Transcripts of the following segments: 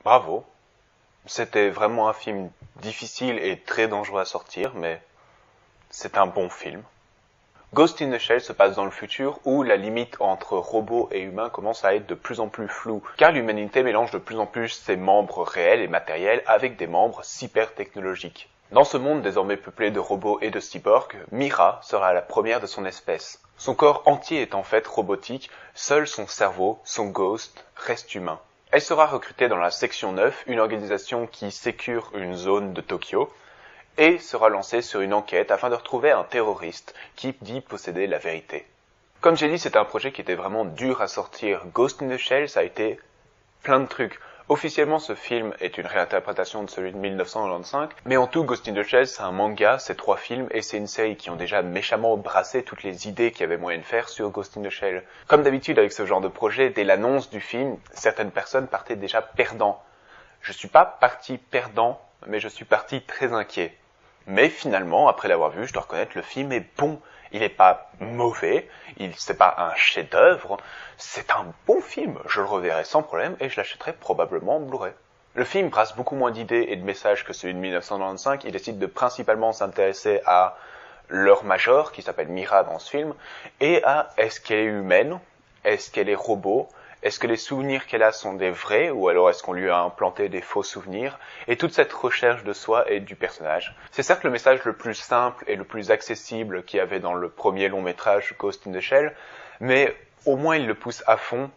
Bravo. C'était vraiment un film difficile et très dangereux à sortir, mais c'est un bon film. Ghost in the Shell se passe dans le futur où la limite entre robots et humains commence à être de plus en plus floue, car l'humanité mélange de plus en plus ses membres réels et matériels avec des membres cyber technologiques. Dans ce monde désormais peuplé de robots et de cyborgs, Mira sera la première de son espèce. Son corps entier est en fait robotique, seul son cerveau, son ghost, reste humain. Elle sera recrutée dans la Section 9, une organisation qui sécure une zone de Tokyo, et sera lancée sur une enquête afin de retrouver un terroriste qui dit posséder la vérité. Comme j'ai dit, c'était un projet qui était vraiment dur à sortir. Ghost in the Shell, ça a été plein de trucs. Officiellement, ce film est une réinterprétation de celui de 1995, mais en tout, Ghost in the Shell, c'est un manga, c'est 3 films, et c'est une série qui ont déjà méchamment brassé toutes les idées qu'il y avait moyen de faire sur Ghost in the Shell. Comme d'habitude avec ce genre de projet, dès l'annonce du film, certaines personnes partaient déjà perdants. Je suis pas parti perdant, mais je suis parti très inquiet. Mais finalement, après l'avoir vu, je dois reconnaître, le film est bon. Il n'est pas mauvais, c'est pas un chef-d'œuvre, c'est un bon film. Je le reverrai sans problème et je l'achèterai probablement en Blu-ray. Le film brasse beaucoup moins d'idées et de messages que celui de 1995. Il décide de principalement s'intéresser à leur major, qui s'appelle Mira dans ce film, et à est-ce qu'elle est humaine, est-ce qu'elle est robot, est-ce que les souvenirs qu'elle a sont des vrais, ou alors est-ce qu'on lui a implanté des faux souvenirs, et toute cette recherche de soi et du personnage. C'est certes le message le plus simple et le plus accessible qu'il y avait dans le premier long métrage Ghost in the Shell, mais au moins il le pousse à fond,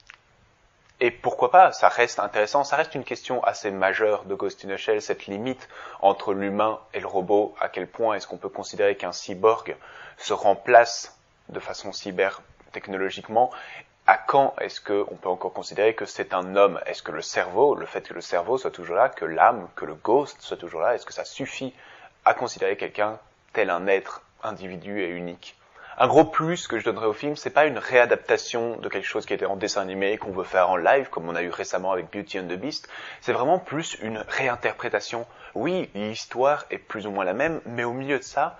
et pourquoi pas, ça reste intéressant, ça reste une question assez majeure de Ghost in the Shell, cette limite entre l'humain et le robot, à quel point est-ce qu'on peut considérer qu'un cyborg se remplace de façon cyber-technologiquement. À quand est-ce qu'on peut encore considérer que c'est un homme? Est-ce que le cerveau, le fait que le cerveau soit toujours là, que l'âme, que le ghost soit toujours là, est-ce que ça suffit à considérer quelqu'un tel un être individu et unique? Un gros plus que je donnerais au film, c'est pas une réadaptation de quelque chose qui était en dessin animé et qu'on veut faire en live, comme on a eu récemment avec Beauty and the Beast. C'est vraiment plus une réinterprétation. Oui, l'histoire est plus ou moins la même, mais au milieu de ça,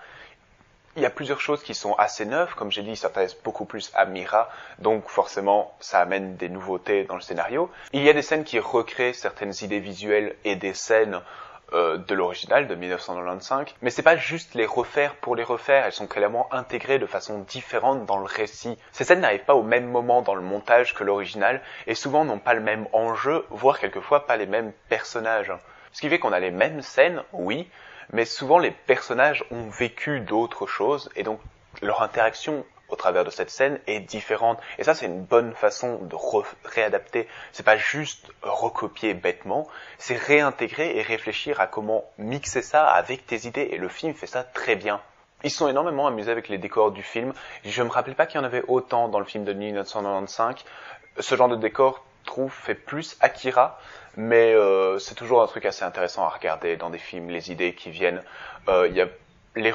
il y a plusieurs choses qui sont assez neuves, comme j'ai dit, ils s'intéressent beaucoup plus à Mira, donc forcément ça amène des nouveautés dans le scénario. Il y a des scènes qui recréent certaines idées visuelles et des scènes de l'original de 1995, mais c'est pas juste les refaire pour les refaire, elles sont clairement intégrées de façon différente dans le récit. Ces scènes n'arrivent pas au même moment dans le montage que l'original, et souvent n'ont pas le même enjeu, voire quelquefois pas les mêmes personnages. Ce qui fait qu'on a les mêmes scènes, oui, mais souvent les personnages ont vécu d'autres choses, et donc leur interaction au travers de cette scène est différente. Et ça, c'est une bonne façon de réadapter. C'est pas juste recopier bêtement, c'est réintégrer et réfléchir à comment mixer ça avec tes idées, et le film fait ça très bien. Ils se sont énormément amusés avec les décors du film. Je me rappelais pas qu'il y en avait autant dans le film de 1995. Ce genre de décor, fait plus Akira, mais c'est toujours un truc assez intéressant à regarder dans des films, les idées qui viennent. Il y a les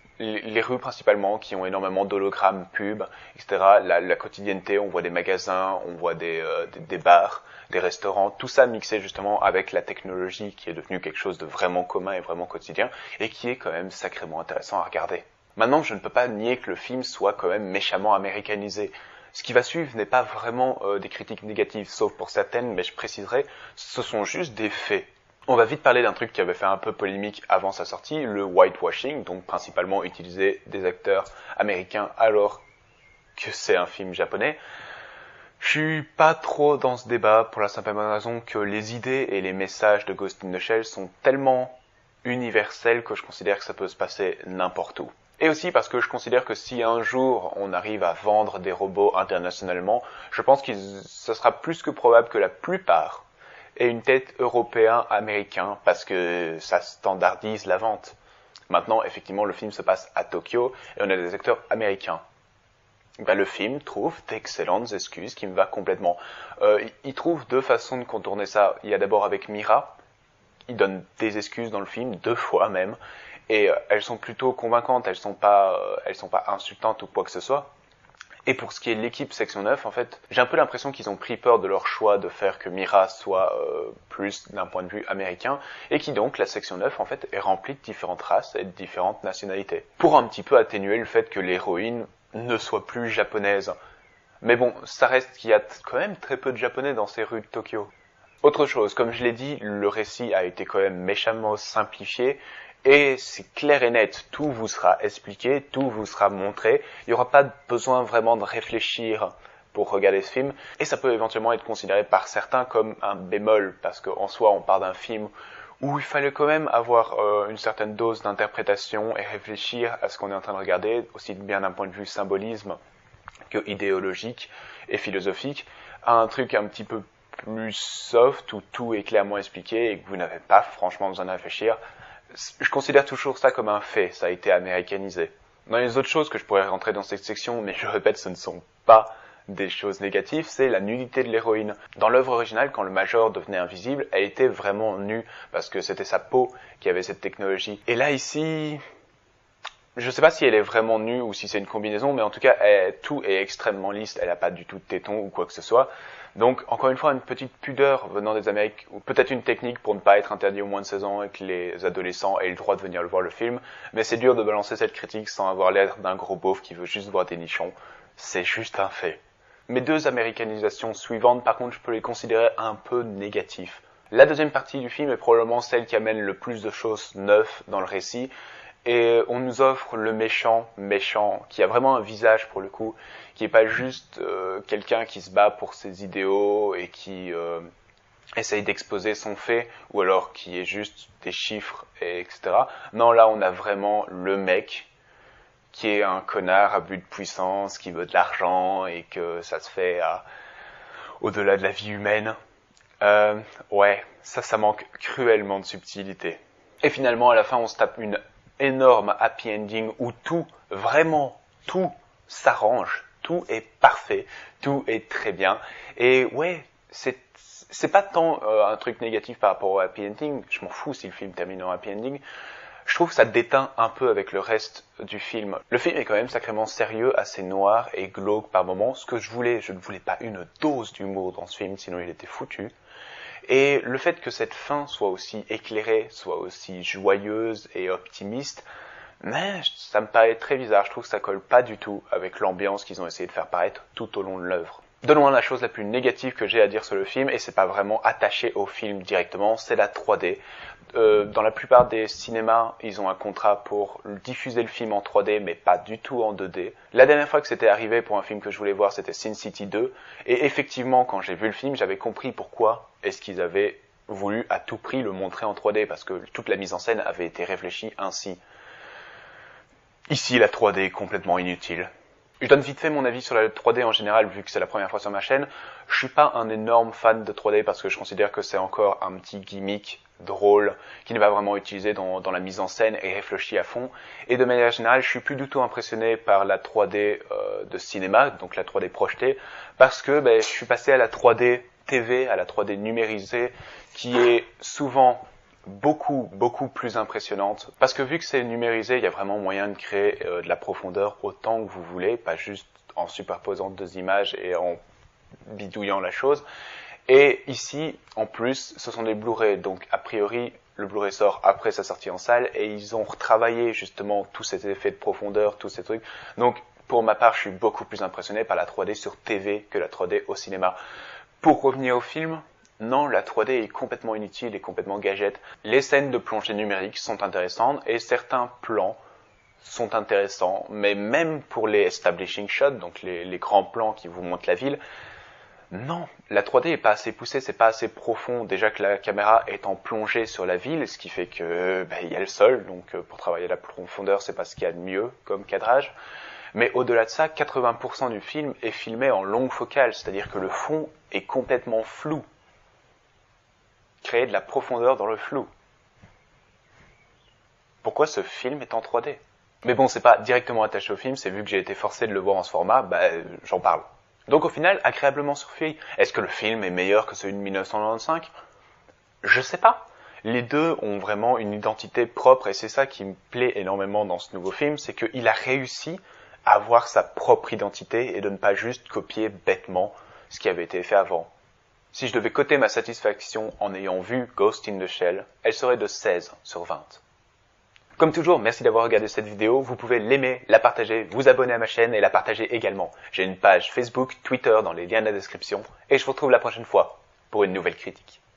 rues principalement qui ont énormément d'hologrammes, pubs, etc. La quotidienneté, on voit des magasins, on voit des bars, des restaurants, tout ça mixé justement avec la technologie qui est devenue quelque chose de vraiment commun et vraiment quotidien, et qui est quand même sacrément intéressant à regarder. Maintenant, je ne peux pas nier que le film soit quand même méchamment américanisé. Ce qui va suivre n'est pas vraiment des critiques négatives, sauf pour certaines, mais je préciserai, ce sont juste des faits. On va vite parler d'un truc qui avait fait un peu polémique avant sa sortie, le whitewashing, donc principalement utiliser des acteurs américains alors que c'est un film japonais. Je suis pas trop dans ce débat pour la simple raison que les idées et les messages de Ghost in the Shell sont tellement universels que je considère que ça peut se passer n'importe où. Et aussi parce que je considère que si un jour on arrive à vendre des robots internationalement, je pense que ce sera plus que probable que la plupart aient une tête européen-américain parce que ça standardise la vente. Maintenant, effectivement, le film se passe à Tokyo et on a des acteurs américains. Ben, le film trouve d'excellentes excuses qui me va complètement. Il trouve deux façons de contourner ça. Il y a d'abord avec Mira, il donne des excuses dans le film, 2 fois même, et elles sont plutôt convaincantes, elles sont pas insultantes ou quoi que ce soit. Et pour ce qui est de l'équipe Section 9, en fait, j'ai un peu l'impression qu'ils ont pris peur de leur choix de faire que Mira soit plus d'un point de vue américain, et qui donc, la Section 9, en fait, est remplie de différentes races et de différentes nationalités. Pour un petit peu atténuer le fait que l'héroïne ne soit plus japonaise. Mais bon, ça reste qu'il y a quand même très peu de japonais dans ces rues de Tokyo. Autre chose, comme je l'ai dit, le récit a été quand même méchamment simplifié et c'est clair et net, tout vous sera expliqué, tout vous sera montré, il n'y aura pas besoin vraiment de réfléchir pour regarder ce film et ça peut éventuellement être considéré par certains comme un bémol parce qu'en soi on parle d'un film où il fallait quand même avoir une certaine dose d'interprétation et réfléchir à ce qu'on est en train de regarder, aussi bien d'un point de vue symbolisme que idéologique et philosophique, à un truc un petit peu plus soft où tout est clairement expliqué et que vous n'avez pas franchement besoin de réfléchir. Je considère toujours ça comme un fait, ça a été américanisé. Dans les autres choses que je pourrais rentrer dans cette section, mais je répète, ce ne sont pas des choses négatives, c'est la nudité de l'héroïne. Dans l'œuvre originale, quand le Major devenait invisible, elle était vraiment nue, parce que c'était sa peau qui avait cette technologie. Et là, ici, je ne sais pas si elle est vraiment nue ou si c'est une combinaison, mais en tout cas, tout est extrêmement lisse, elle n'a pas du tout de téton ou quoi que ce soit. Donc, encore une fois, une petite pudeur venant des Amériques, ou peut-être une technique pour ne pas être interdit aux moins de 16 ans et que les adolescents aient le droit de venir voir le film, mais c'est dur de balancer cette critique sans avoir l'air d'un gros beauf qui veut juste voir des nichons. C'est juste un fait. Mes deux américanisations suivantes, par contre, je peux les considérer un peu négatifs. La deuxième partie du film est probablement celle qui amène le plus de choses neuves dans le récit, et on nous offre le méchant, qui a vraiment un visage pour le coup, qui est pas juste quelqu'un qui se bat pour ses idéaux et qui essaye d'exposer son fait, ou alors qui est juste des chiffres, etc. Non, là on a vraiment le mec qui est un connard à but de puissance, qui veut de l'argent et que ça se fait au-delà de la vie humaine. Ouais, ça manque cruellement de subtilité. Et finalement, à la fin, on se tape une énorme happy ending où tout, vraiment tout s'arrange, tout est parfait, tout est très bien. Et ouais, c'est pas tant un truc négatif par rapport au happy ending, je m'en fous si le film termine en happy ending. Je trouve que ça déteint un peu avec le reste du film. Le film est quand même sacrément sérieux, assez noir et glauque par moments. Ce que je ne voulais pas une dose d'humour dans ce film, sinon il était foutu. Et le fait que cette fin soit aussi éclairée, soit aussi joyeuse et optimiste, mais ça me paraît très bizarre. Je trouve que ça colle pas du tout avec l'ambiance qu'ils ont essayé de faire paraître tout au long de l'œuvre. De loin, la chose la plus négative que j'ai à dire sur le film, et c'est pas vraiment attaché au film directement, c'est la 3D. Dans la plupart des cinémas, ils ont un contrat pour diffuser le film en 3D, mais pas du tout en 2D. La dernière fois que c'était arrivé pour un film que je voulais voir, c'était Sin City 2, et effectivement, quand j'ai vu le film, j'avais compris pourquoi est-ce qu'ils avaient voulu à tout prix le montrer en 3D, parce que toute la mise en scène avait été réfléchie ainsi. Ici, la 3D est complètement inutile. Je donne vite fait mon avis sur la 3D en général, vu que c'est la première fois sur ma chaîne. Je suis pas un énorme fan de 3D parce que je considère que c'est encore un petit gimmick drôle qui n'est pas vraiment utilisé dans la mise en scène et réfléchi à fond. Et de manière générale, je suis plus du tout impressionné par la 3D de cinéma, donc la 3D projetée, parce que je suis passé à la 3D TV, à la 3D numérisée, qui est souvent beaucoup plus impressionnante, parce que vu que c'est numérisé, il y a vraiment moyen de créer de la profondeur autant que vous voulez, pas juste en superposant deux images et en bidouillant la chose. Et ici, en plus, ce sont des Blu-ray, donc a priori, le Blu-ray sort après sa sortie en salle, et ils ont retravaillé justement tous ces effets de profondeur, tous ces trucs. Donc, pour ma part, je suis beaucoup plus impressionné par la 3D sur TV que la 3D au cinéma. Pour revenir au film, non, la 3D est complètement inutile et complètement gadget. Les scènes de plongée numérique sont intéressantes et certains plans sont intéressants, mais même pour les establishing shots, donc les grands plans qui vous montrent la ville, non, la 3D est pas assez poussée, c'est pas assez profond. Déjà que la caméra est en plongée sur la ville, ce qui fait que il y a le sol, donc pour travailler la profondeur, c'est pas ce qu'il y a de mieux comme cadrage. Mais au-delà de ça, 80% du film est filmé en longue focale, c'est-à-dire que le fond est complètement flou. Créer de la profondeur dans le flou. Pourquoi ce film est en 3D? Mais bon, c'est pas directement attaché au film, c'est vu que j'ai été forcé de le voir en ce format, j'en parle. Donc au final, agréablement surpris. Est-ce que le film est meilleur que celui de 1995? Je sais pas. Les deux ont vraiment une identité propre et c'est ça qui me plaît énormément dans ce nouveau film, c'est qu'il a réussi à avoir sa propre identité et de ne pas juste copier bêtement ce qui avait été fait avant. Si je devais coter ma satisfaction en ayant vu Ghost in the Shell, elle serait de 16 sur 20. Comme toujours, merci d'avoir regardé cette vidéo. Vous pouvez l'aimer, la partager, vous abonner à ma chaîne et la partager également. J'ai une page Facebook, Twitter dans les liens de la description. Et je vous retrouve la prochaine fois pour une nouvelle critique.